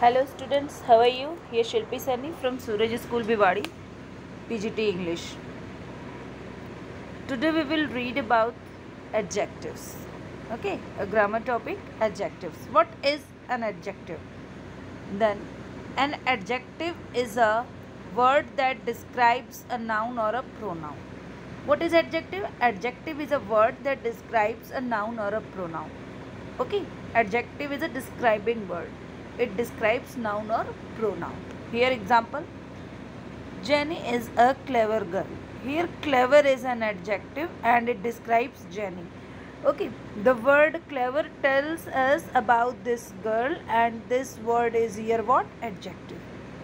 Hello students, how are you? Here Shilpi Sani from Suraj School Bhiwadi, PGT English. Today we will read about adjectives. Okay, a grammar topic, adjectives. What is an adjective? Then, an adjective is a word that describes a noun or a pronoun. What is adjective? Adjective is a word that describes a noun or a pronoun. Okay, adjective is a describing word. It describes noun or pronoun. Here example, Jenny is a clever girl. Here clever is an adjective and it describes Jenny. Okay, the word clever tells us about this girl and this word is here what? Adjective.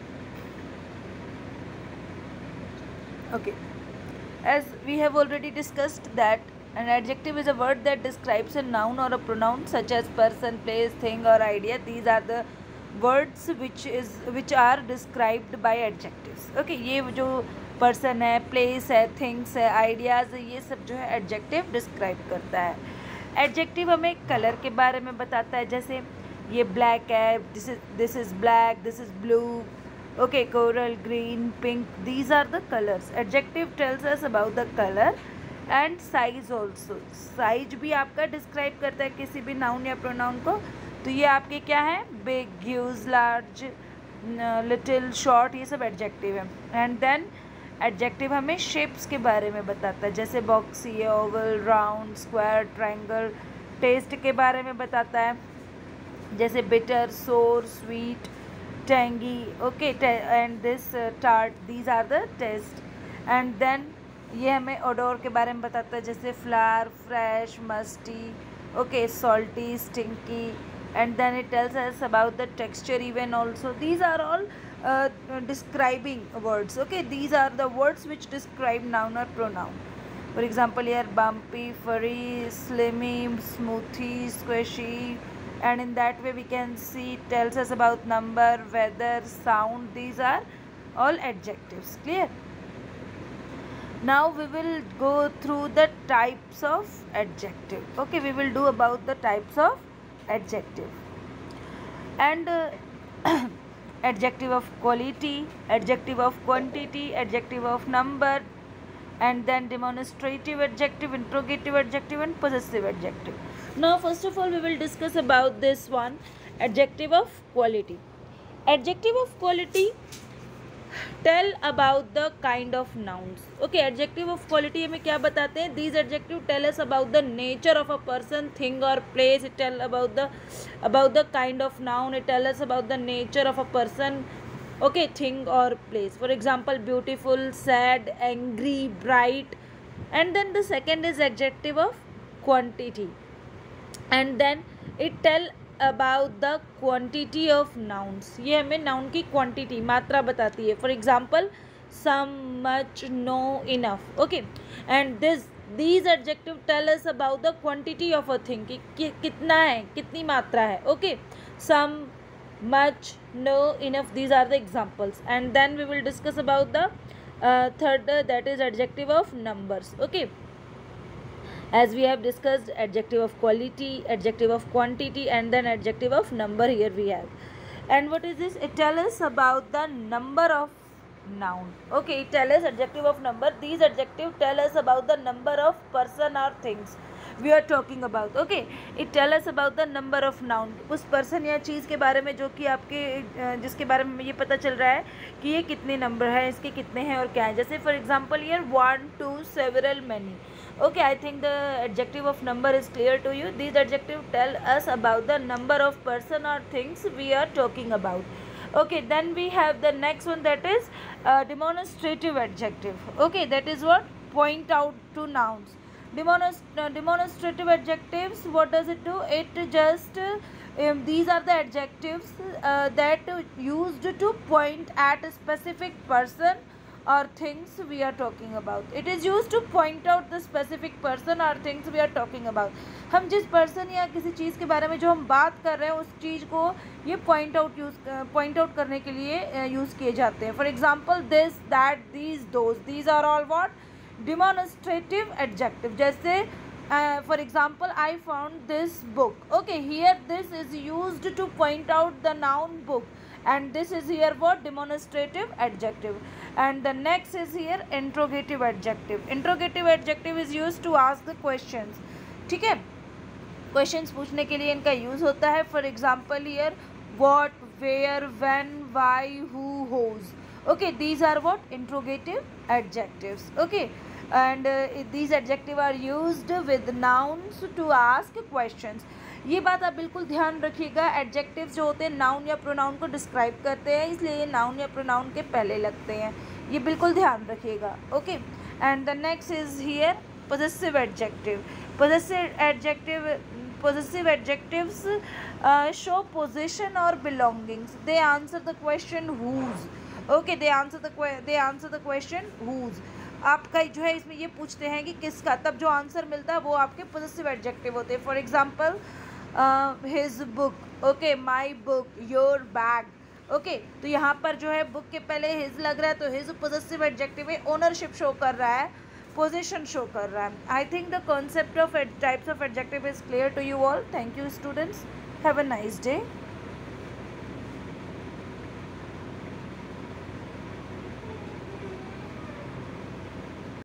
Okay, as we have already discussed that an adjective is a word that describes a noun or a pronoun such as person, place, thing or idea. These are the words which are described by adjectives. Okay, ये जो person है, place है, things है, ideas है, ये सब जो है adjective describe करता है. Adjective हमें color के बारे में बताता है, जैसे ये black है, this is black, this is blue. Okay, coral, green, pink, these are the colors. Adjective tells us about the color and size also. Size भी आपका describe करता है किसी भी noun या pronoun को. तो ये आपके क्या है? Big, huge, large, little, short, ये सब adjective है. And then adjective हमें shapes के बारे में बताता है, जैसे boxy, oval, round, square, triangle. Taste के बारे में बताता है, जैसे bitter, sour, sweet, tangy. Okay, and this tart. These are the taste. And then ये हमें odor के बारे में बताता है, जैसे flour, fresh, musty. Okay, salty, stinky. And then it tells us about the texture even also. These are all describing words. Okay, these are the words which describe noun or pronoun. For example, here bumpy, furry, slimy, smoothy, squishy. And in that way we can see it tells us about number, weather, sound. These are all adjectives. Clear? Now we will go through the types of adjective. Okay, we will do about the types of adjective. And adjective of quality, adjective of quantity, adjective of number, and then demonstrative adjective, interrogative adjective and possessive adjective. Now first of all we will discuss about this one, adjective of quality. Adjective of quality tell about the kind of nouns. Okay, adjective of quality हमें क्या बताते हैं? These adjective tell us about the nature of a person, thing or place. It tell about the kind of noun. It tell us about the nature of a person, okay, thing or place. For example, beautiful, sad, angry, bright. And then the second is adjective of quantity, and then it tell about the quantity of nouns. ये हमें noun की quantity, मात्रा बताती है. For example, some, much, no, enough. Okay, and these adjective tell us about the quantity of a thing, कि कितना है, कितनी मात्रा है. Okay, some, much, no, enough. These are the examples. And then we will discuss about the third, that is adjective of numbers. Okay, as we have discussed adjective of quality, adjective of quantity, and then adjective of number. Here we have. And what is this? It tells us about the number of noun. Okay, it tells us adjective of number. These adjectives tell us about the number of person or things we are talking about. Okay, it tell us about the number of noun. उस person या चीज़ के बारे में जो कि आपके जिसके बारे में ये पता चल रहा है कि ये कितने नंबर है, इसके कितने हैं और क्या है. जैसे for example here 1, 2, several, many. Okay, I think the adjective of number is clear to you. These adjectives tell us about the number of person or things we are talking about. Okay, then we have the next one, that is demonstrative adjective. Okay, that is what? Point out to nouns. Demonstrative adjectives, what does it do? It just these are the adjectives that used to point at a specific person or things we are talking about. It is used to point out the specific person or things we are talking about. हम जिस person या किसी चीज़ के बारे में जो हम बात कर रहे हैं उस चीज़ को ये point out करने के लिए यूज़ किए जाते हैं. For example, this, that, these, those. These are all what? Demonstrative adjective. जैसे For example, I found this book. Okay, here this is used to point out the noun book, and this is here what? Demonstrative adjective. And the next is here interrogative adjective. Interrogative adjective is used to ask the questions. ठीक है, questions पूछने के लिए इनका use होता है. For example here what, where, when, why, who, whose. Okay, these are what? Interrogative adjectives. Okay, and these adjectives are used with nouns to ask questions. ये बात आप बिल्कुल ध्यान रखिएगा. एडजेक्टिव्स जो होते हैं नाउन या प्रोनाउन को डिस्क्राइब करते हैं, इसलिए ये नाउन या प्रोनाउन के पहले लगते हैं. ये बिल्कुल ध्यान रखिएगा. Okay, and the next is here possessive adjective. Possessive adjectives show possession or belongings. They answer the question whose. Okay, they answer the question whose. आपका जो है इसमें ये पूछते हैं कि किसका, तब जो आंसर मिलता है वो आपके possessive adjective होते हैं. For example his book. Okay, my book, your bag. Okay, तो यहाँ पर जो है बुक के पहले हिज लग रहा है, तो हिज possessive adjective है, ओनरशिप शो कर रहा है, पोजीशन शो कर रहा है. I think the concept of types of adjective is clear to you all. Thank you students, have a nice day.